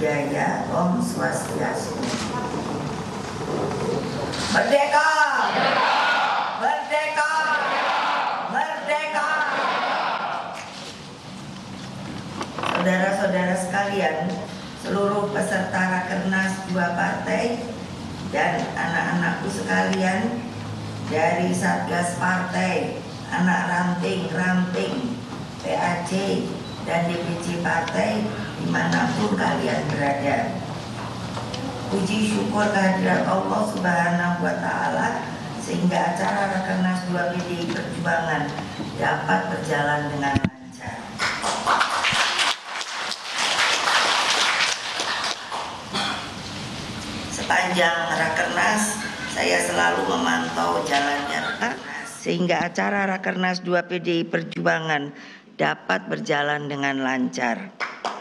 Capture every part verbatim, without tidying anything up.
Jaya, Om Swastiastu. Merdeka! Merdeka! Merdeka! Saudara-saudara sekalian, seluruh peserta Rakernas dua partai dan anak-anakku sekalian dari Satgas Partai, anak ranting-ranting, P A C dan D P C Partai dimanapun kalian berada. Puji syukur kehadirat Allah Subhanahu wa Ta'ala sehingga acara Rakernas dua P D I Perjuangan dapat berjalan dengan lancar. Sepanjang Rakernas saya selalu memantau jalannya Rakernas sehingga acara Rakernas dua P D I Perjuangan dapat berjalan dengan lancar.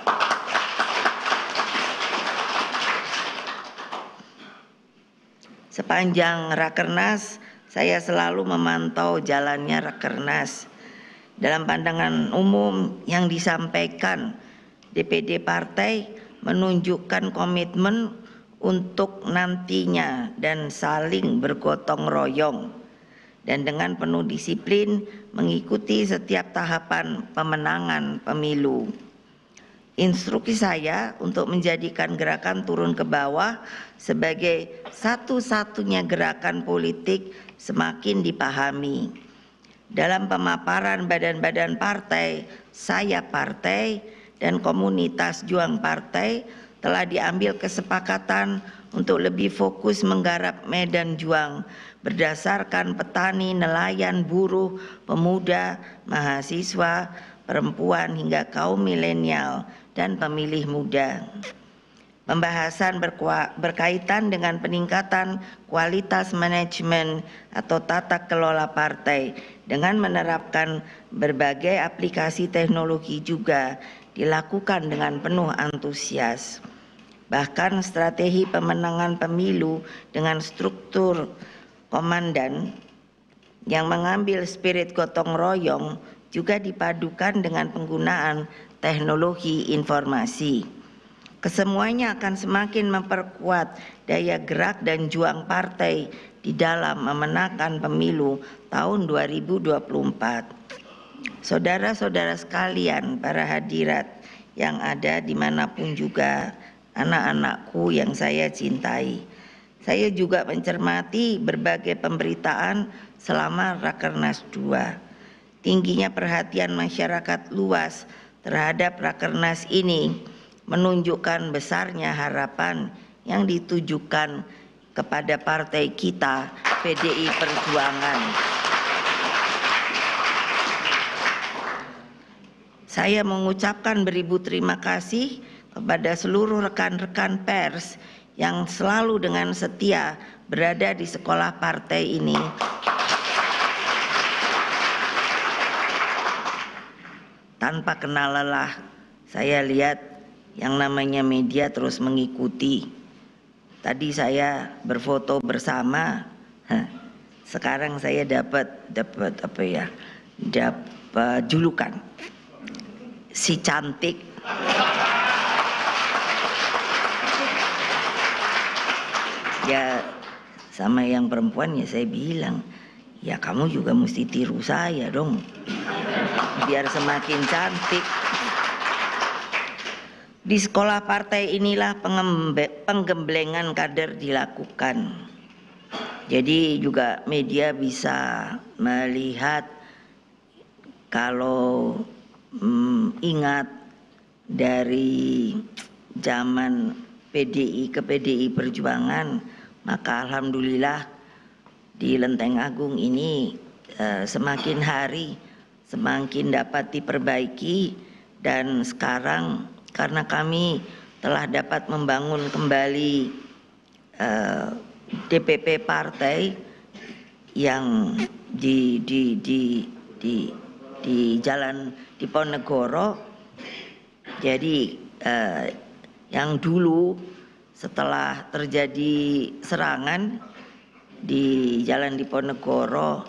Sepanjang Rakernas saya selalu memantau jalannya Rakernas. Dalam pandangan umum yang disampaikan, D P D partai menunjukkan komitmen untuk nantinya dan saling bergotong royong dan dengan penuh disiplin mengikuti setiap tahapan pemenangan pemilu. Instruksi saya untuk menjadikan gerakan turun ke bawah sebagai satu-satunya gerakan politik semakin dipahami. Dalam pemaparan badan-badan partai, saya partai dan komunitas juang partai telah diambil kesepakatan untuk lebih fokus menggarap medan juang berdasarkan petani, nelayan, buruh, pemuda, mahasiswa, perempuan hingga kaum milenial dan pemilih muda. Pembahasan berkaitan dengan peningkatan kualitas manajemen atau tata kelola partai dengan menerapkan berbagai aplikasi teknologi juga dilakukan dengan penuh antusias. Bahkan strategi pemenangan pemilu dengan struktur komandan yang mengambil spirit gotong royong juga dipadukan dengan penggunaan teknologi informasi. Kesemuanya akan semakin memperkuat daya gerak dan juang partai di dalam memenangkan pemilu tahun dua ribu dua puluh empat. Saudara-saudara sekalian, para hadirat yang ada dimanapun juga, anak-anakku yang saya cintai, saya juga mencermati berbagai pemberitaan selama Rakernas dua. Tingginya perhatian masyarakat luas terhadap Rakernas ini menunjukkan besarnya harapan yang ditujukan kepada partai kita, P D I Perjuangan. Saya mengucapkan beribu terima kasih kepada seluruh rekan-rekan pers yang selalu dengan setia berada di sekolah partai ini. Tanpa kenal lelah, saya lihat yang namanya media terus mengikuti. Tadi saya berfoto bersama, sekarang saya dapat dapat apa ya? Dapat julukan si cantik. Ya sama yang perempuan ya saya bilang, ya kamu juga mesti tiru saya dong, biar semakin cantik. Di sekolah partai inilah penggemblengan kader dilakukan. Jadi juga media bisa melihat kalau hmm, ingat dari zaman P D I ke P D I Perjuangan, maka alhamdulillah di Lenteng Agung ini eh, semakin hari semakin dapat diperbaiki, dan sekarang karena kami telah dapat membangun kembali eh, D P P partai yang di di di di di Jalan Diponegoro. Jadi eh, yang dulu setelah terjadi serangan di Jalan Diponegoro,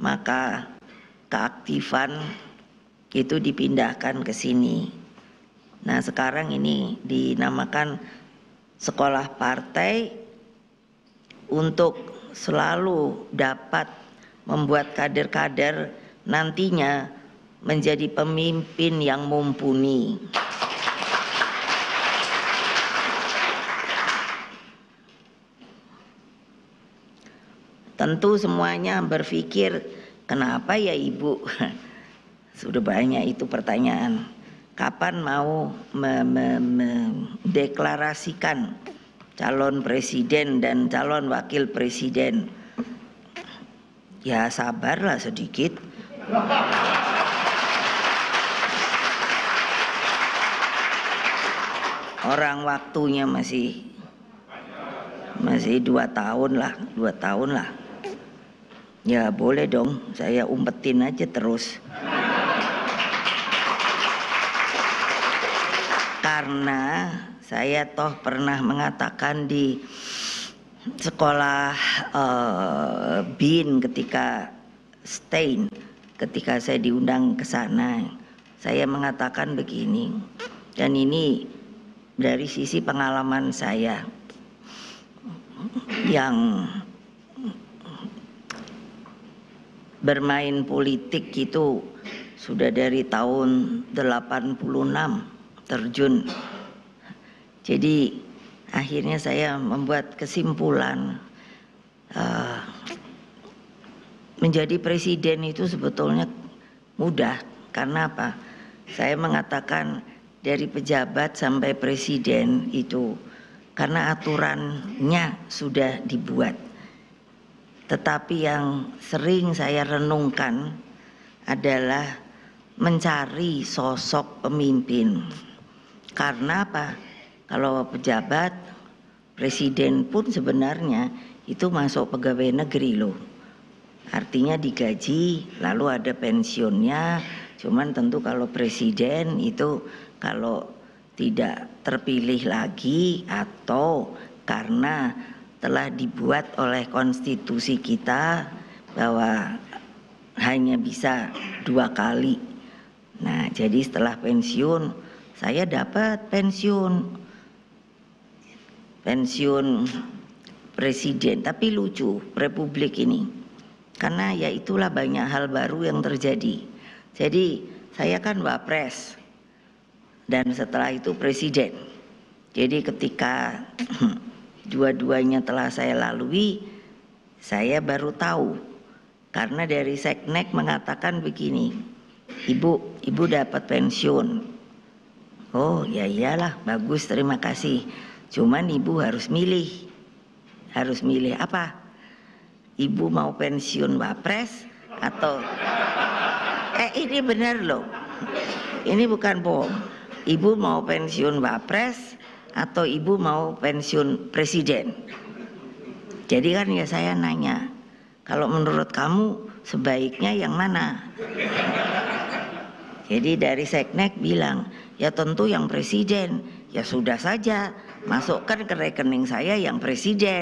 maka keaktifan itu dipindahkan ke sini. Nah, sekarang ini dinamakan sekolah partai untuk selalu dapat membuat kader-kader nantinya menjadi pemimpin yang mumpuni. Tentu semuanya berpikir, kenapa ya Ibu? Sudah banyak itu pertanyaan. Kapan mau mendeklarasikan calon presiden dan calon wakil presiden? Ya sabarlah sedikit. Orang waktunya masih masih dua tahun lah, dua tahun lah. Ya boleh dong, saya umpetin aja terus. Karena saya toh pernah mengatakan di sekolah uh, B I N ketika Stein, ketika saya diundang ke sana, saya mengatakan begini, dan ini dari sisi pengalaman saya yang bermain politik itu sudah dari tahun delapan puluh enam terjun. Jadi akhirnya saya membuat kesimpulan, uh, menjadi presiden itu sebetulnya mudah. Karena apa? Saya mengatakan dari pejabat sampai presiden itu karena aturannya sudah dibuat. Tetapi yang sering saya renungkan adalah mencari sosok pemimpin. Karena apa? Kalau pejabat, presiden pun sebenarnya itu masuk pegawai negeri loh. Artinya digaji, lalu ada pensiunnya. Cuman tentu kalau presiden itu kalau tidak terpilih lagi atau karena telah dibuat oleh konstitusi kita bahwa hanya bisa dua kali. Nah, jadi setelah pensiun saya dapat pensiun pensiun presiden. Tapi lucu republik ini, karena ya itulah banyak hal baru yang terjadi. Jadi saya kan wapres dan setelah itu presiden. Jadi ketika dua-duanya telah saya lalui, saya baru tahu. Karena dari Seknek mengatakan begini, Ibu, Ibu dapat pensiun. Oh ya iyalah, bagus, terima kasih. Cuman Ibu harus milih. Harus milih apa? Ibu mau pensiun wapres atau... Eh ini benar loh. Ini bukan bohong. Ibu mau pensiun wapres atau Ibu mau pensiun presiden? Jadi kan ya saya nanya, kalau menurut kamu sebaiknya yang mana? Jadi dari Seknek bilang, ya tentu yang presiden. Ya sudah saja, masukkan ke rekening saya yang presiden.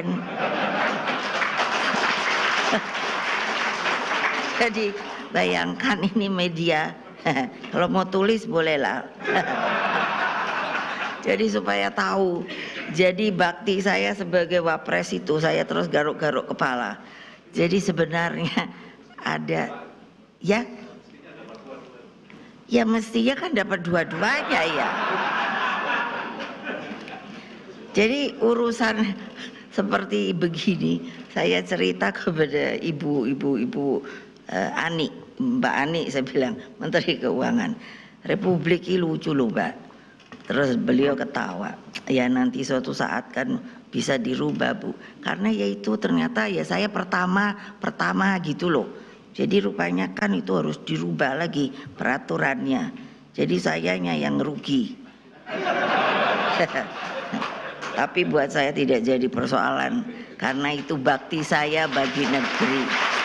Jadi bayangkan ini media, kalau mau tulis bolehlah. Jadi supaya tahu, jadi bakti saya sebagai wapres itu saya terus garuk-garuk kepala. Jadi sebenarnya ada, ya, ya mestinya kan dapat dua-duanya ya. Jadi urusan seperti begini, saya cerita kepada ibu-ibu ibu uh, Ani, Mbak Ani, saya bilang Menteri Keuangan, Republik ini lucu loh Mbak. Terus beliau ketawa, ya nanti suatu saat kan bisa dirubah Bu, karena ya itu ternyata ya saya pertama pertama gitu loh. Jadi rupanya kan itu harus dirubah lagi peraturannya. Jadi sayanya yang rugi. Tapi buat saya tidak jadi persoalan, karena itu bakti saya bagi negeri.